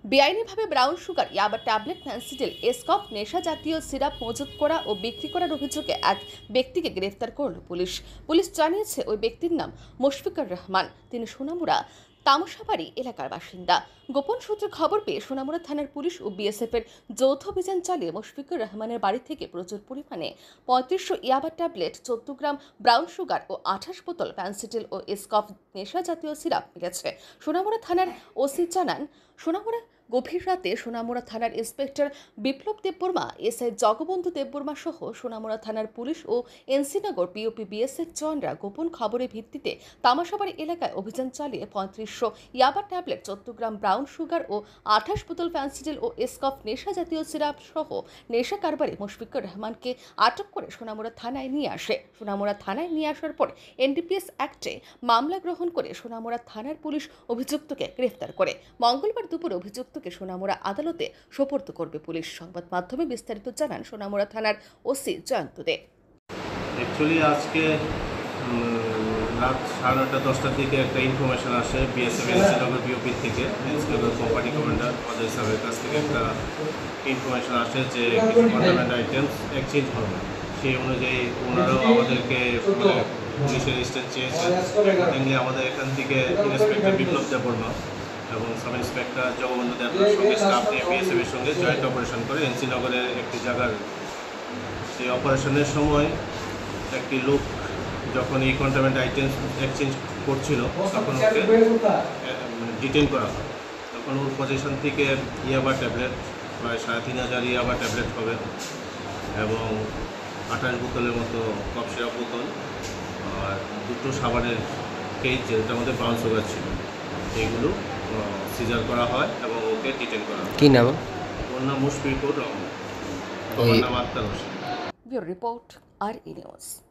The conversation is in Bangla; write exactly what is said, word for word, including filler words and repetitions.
বেআইনিভাবে ব্রাউন সুগার, ইয়াবা ট্যাবলেট, ফেন্সিডিল, এসকফ নেশা জাতীয় সিরাপ মজুত করা ও বিক্রি করার অভিযোগে এক ব্যক্তিকে গ্রেফতার করল পুলিশ। পুলিশ জানিয়েছে ওই ব্যক্তির নাম মুশফিকুর রহমান। তিনি সোনামুড়া তামসাবাড়ি এলাকার বাসিন্দা। গোপন সূত্রে খবর পেয়ে সোনামুড়া থানার পুলিশ ও বিএসএফ এর যৌথ অভিযান চালিয়ে মুশফিকুর রহমানের বাড়ি থেকে প্রচুর পরিমাণে পঁয়ত্রিশশো ইয়াবা ট্যাবলেট, চোদ্দ গ্রাম ব্রাউন সুগার ও আঠাশ বোতল ফেন্সিডিল ও এসকফ নেশা জাতীয় সিরাপ মিলেছে। সোনামুড়া থানার ওসি জানান, সোনামুড়া গভীর রাতে সোনামুড়া থানার ইন্সপেক্টর বিপ্লব দেববর্মা, এসআই জগবন্ধু দেববর্মা সহ সোনামুড়া থানার পুলিশ ও এনসিনগর পিওপি বিএসএফ জওয়ানরা গোপন খবরের ভিত্তিতে তামাশাবাড়ি এলাকায় অভিযান চালিয়ে পঁয়ত্রিশশো ইয়াবা ট্যাবলেট, চোদ্দ গ্রাম ব্রাউন সুগার ও আঠাশ বোতল ফেন্সিডিল ও এসকফ নেশা জাতীয় সিরাপ সহ নেশা কারবারি মুশফিকুর রহমানকে আটক করে সোনামুড়া থানায় নিয়ে আসে। সোনামুড়া থানায় নিয়ে আসার পর এনডিপিএস অ্যাক্টে মামলা গ্রহণ করে সোনামুড়া থানার পুলিশ অভিযুক্তকে গ্রেফতার করে মঙ্গলবার দুপুরে অভিযুক্ত সোনামুড়া আদালতে সোপর্দ করবে পুলিশ। সংবাদ মাধ্যমে বিস্তারিত জানান সোনামুড়া থানার ওসি জয়ন্ত দে। অ্যাকচুয়ালি আজকে রাত সাড়ে নটা দশটার দিকে একটা ইনফরমেশন আসে বিএসএফ এনসিনগর বিওপি থেকে, এনসিনগর কোম্পানি কমান্ডার অজয় সাহেবের কাছ থেকে একটা ইনফরমেশন আসে যে কিছু কন্ট্রাব্যান্ড আইটেমস এক্সচেঞ্জ হবে। সেই অনুযায়ী ওনারাও আমাদেরকে মানে পুলিশের স্টেজ চেয়েছে। মেনলি আমাদের এখান থেকে ইন্সপেক্টর বিপ্লব দেববর্মা এবং সাব ইন্সপেক্টর জগবন্ধু দেববর্মার সঙ্গে স্টাফ নিয়ে বিএসএফের সঙ্গে জয়েন্ট অপারেশন করে এনসিনগরের একটি জায়গার সেই অপারেশনের সময় একটি লোক যখন এই কন্ট্রাব্যান্ড আইটেম এক্সচেঞ্জ করছিল তখন ওকে ডিটেইন করা হয়। তখন ওর পজিশন থেকে ইয়াবা ট্যাবলেট প্রায় সাড়ে তিন হাজার ইয়াবা ট্যাবলেট হবে এবং আঠাশ বোতলের মতো কফ সিরাপ বোতল আর দুটো সাবানের কেজ যেটার মধ্যে ব্রাউন সুগার ছিল, এইগুলো সিজার করা হয় এবং ওকে ডিটেইন করা হয়। কি নাম? ওর নাম মুশফিকুর রহমান, ওর নাম আক্তার হোসেন। ব্যুরো রিপোর্ট আর ই নিউজ।